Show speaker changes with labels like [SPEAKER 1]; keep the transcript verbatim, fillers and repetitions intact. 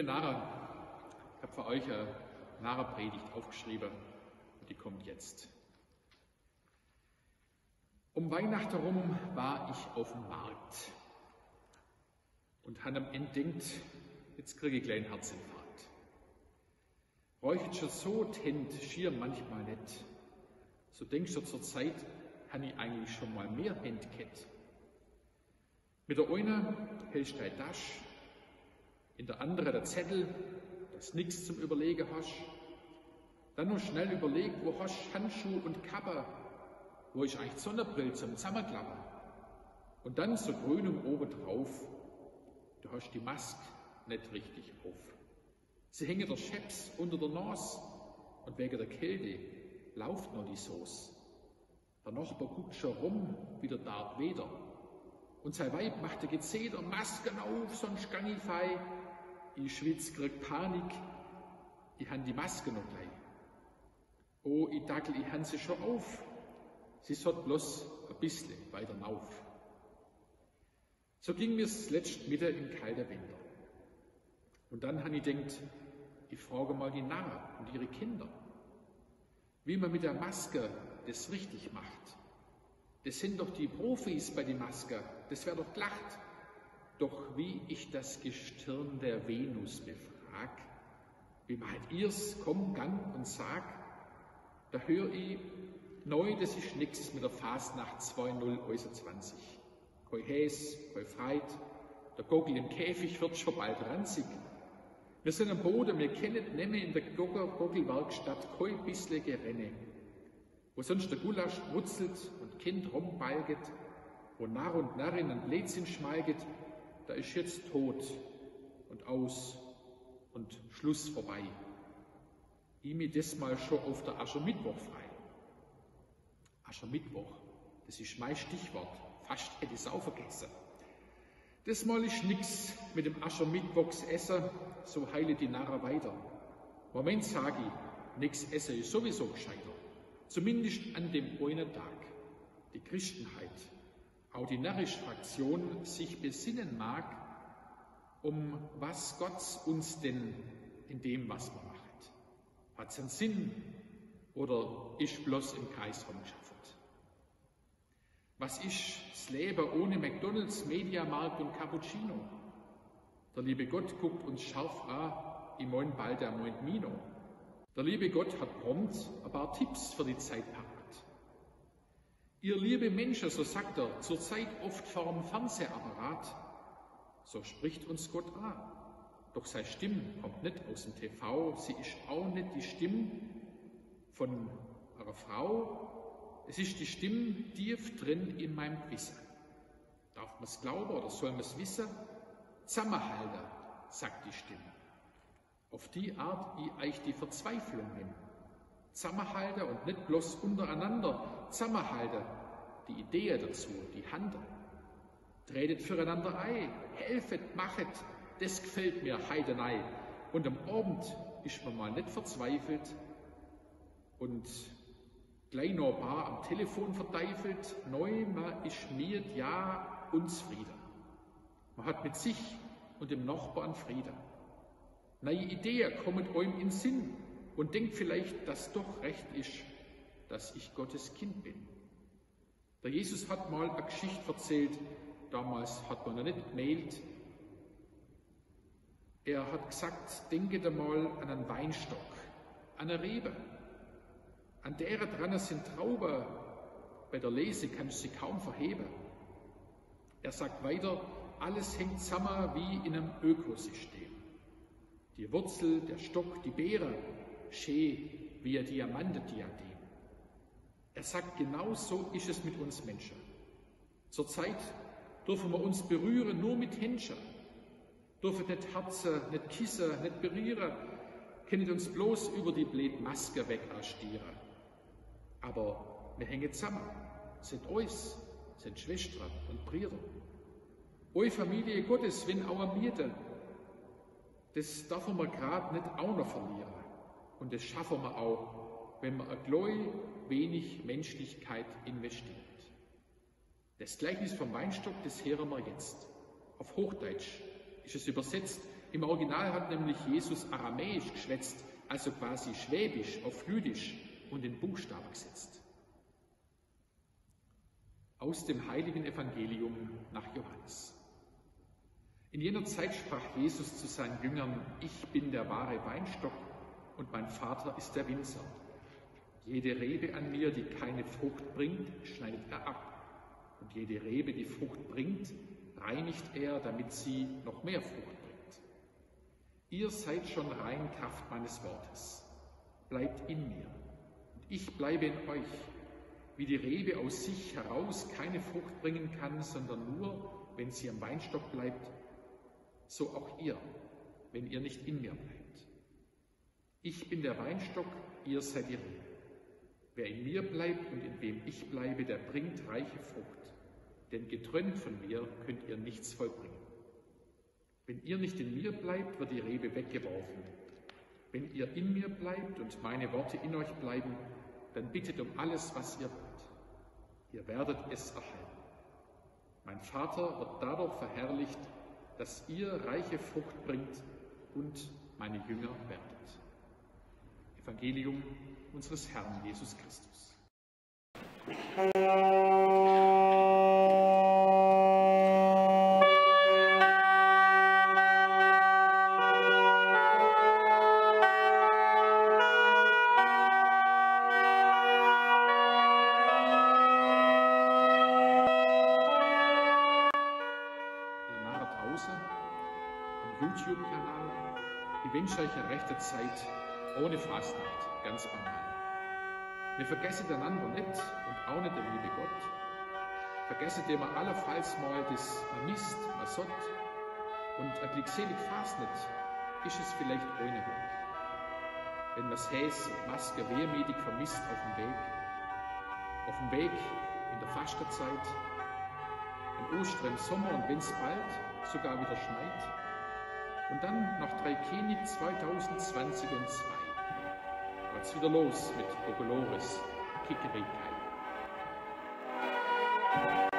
[SPEAKER 1] Narren, ich habe für euch eine Narrenpredigt aufgeschrieben und die kommt jetzt. Um Weihnachten herum war ich auf dem Markt und habe am Ende gedacht, jetzt kriege ich gleich einen Herzinfarkt. Räucht schon so tent, schier manchmal nicht. So denkst du zur Zeit, habe ich eigentlich schon mal mehr Hände gehabt. Mit der einen hältst du deine Tasche, in der anderen der Zettel, dass nichts zum Überlegen hast. Dann noch schnell überlegt, wo hast du Handschuhe und Kappe, wo ist eigentlich die Sonnenbrille zum Zusammenklappen. Und dann so Grünung oben drauf, du hast die Maske nicht richtig auf. Sie hängen der Scheps unter der Nase und wegen der Kälte lauft noch die Sauce. Der Nachbar guckt schon rum, wie der Darth Vader. Und sein Weib macht der Gezeder, Masken auf, sonst gang ich fei. Ich schwitz, krieg Panik, ich han die Maske noch gleich. Oh, ich dackel, ich han sie schon auf. Sie sollt bloß ein bisschen weiter rauf. So ging mir's letzt Mittag im kalten Winter. Und dann han ich denkt, ich frage mal die Narren und ihre Kinder, wie man mit der Maske das richtig macht. Das sind doch die Profis bei der Maske, das wär doch glatt. Doch wie ich das Gestirn der Venus befrag, wie meint ihr's, komm, gang und sag, da hör ich, neu, das ist nix mit der Fasnacht zweitausendeinundzwanzig. Kei Häs, kei Freit, der Gockel im Käfig wird schon bald ranzig. Wir sind am Boden, wir kennen nemme in der Gockelwerkstatt kei bissle Gerenne, wo sonst der Gulasch wurzelt und Kind rumbalget, wo Narr und Narrin an Blödsinn schmeiget, da ist jetzt tot und aus und Schluss vorbei. Ich mir das mal schon auf der Aschermittwoch frei. Aschermittwoch, das ist mein Stichwort, fast hätte ich es auch vergessen. Das mal ist nix mit dem Aschermittwochs Essen, so heile die Narren weiter. Moment sag ich, nix Essen ist sowieso gescheiter. Zumindest an dem einen Tag. Die Christenheit, auch die närrische Fraktion, sich besinnen mag, um was Gott uns denn in dem, was man macht. Hat's einen Sinn oder ist bloß im Kreis rumgeschafft? Was ist das Leben ohne McDonalds, Mediamarkt und Cappuccino? Der liebe Gott guckt uns scharf an, ich mein bald der meint Mino. Der liebe Gott hat prompt ein paar Tipps für die Zeit parat. Ihr liebe Menschen, so sagt er, zur Zeit oft vorm Fernsehapparat, so spricht uns Gott an. Doch seine Stimme kommt nicht aus dem T V, sie ist auch nicht die Stimme von einer Frau, es ist die Stimme tief drin in meinem Gewissen. Darf man es glauben oder soll man es wissen? Zusammenhalten, sagt die Stimme. Auf die Art, wie euch die Verzweiflung nimmt. Zusammenhalten und nicht bloß untereinander. Zusammenhalten, die Idee dazu, die Hand. Tretet füreinander ein, helfet, machet, das gefällt mir heidenei. Und am Abend ist man mal nicht verzweifelt und gleich noch ein paar am Telefon verteifelt. Neu, man ist mir ja uns Frieden. Man hat mit sich und dem Nachbarn Frieden. Neue Ideen kommen euch in Sinn und denkt vielleicht, dass doch recht ist, dass ich Gottes Kind bin. Der Jesus hat mal eine Geschichte erzählt, damals hat man noch nicht gemailt. Er hat gesagt, denket einmal an einen Weinstock, an eine Rebe. An derer dran sind Trauben, bei der Lese kannst du sie kaum verheben. Er sagt weiter, alles hängt zusammen wie in einem Ökosystem. Die Wurzel, der Stock, die Beere, schön wie ein Diamantendiadem. Er sagt, genau so ist es mit uns Menschen. Zurzeit dürfen wir uns berühren nur mit Händchen, dürfen nicht Herzen, nicht kissen, nicht berühren, können uns bloß über die blöde Maske wegastieren. Aber wir hängen zusammen, sind uns, sind Schwestern und Brüder. Eure Familie Gottes, wenn auch am Miete, das darf man gerade nicht auch noch verlieren. Und das schaffen wir auch, wenn man ein klein wenig Menschlichkeit investiert. Das Gleichnis vom Weinstock, das hören wir jetzt. Auf Hochdeutsch ist es übersetzt, Im Original hat nämlich Jesus aramäisch geschwätzt, also quasi schwäbisch auf jüdisch und den Buchstaben gesetzt. Aus dem heiligen Evangelium nach Johannes. In jener Zeit sprach Jesus zu seinen Jüngern: Ich bin der wahre Weinstock und mein Vater ist der Winzer. Jede Rebe an mir, die keine Frucht bringt, schneidet er ab. Und jede Rebe, die Frucht bringt, reinigt er, damit sie noch mehr Frucht bringt. Ihr seid schon rein Kraft meines Wortes. Bleibt in mir und ich bleibe in euch. Wie die Rebe aus sich heraus keine Frucht bringen kann, sondern nur, wenn sie am Weinstock bleibt, so auch ihr, wenn ihr nicht in mir bleibt. Ich bin der Weinstock, ihr seid die Rebe. Wer in mir bleibt und in wem ich bleibe, der bringt reiche Frucht. Denn getrennt von mir könnt ihr nichts vollbringen. Wenn ihr nicht in mir bleibt, wird die Rebe weggeworfen. Wenn ihr in mir bleibt und meine Worte in euch bleiben, dann bittet um alles, was ihr wollt. Ihr werdet es erhalten. Mein Vater wird dadurch verherrlicht, dass ihr reiche Frucht bringt und meine Jünger werdet. Evangelium unseres Herrn Jesus Christus. YouTube-Kanal, ich wünsche euch eine rechte Zeit ohne Fastnacht, ganz banal. Wir vergessen einander nicht und auch nicht den lieben Gott. Vergessen dem allenfalls mal das man misst, man sott. Und ein glückselig Fastnacht ist es vielleicht ohne Weg. Wenn man das Häs und Maske wehmütig vermisst auf dem Weg. Auf dem Weg in der Fastenzeit, an Ostern im Sommer und wenn es bald sogar wieder schneit. Und dann nach Dreikönig zweitausendzwanzig und zwei geht's wieder los mit Kokolores, Kikeriki.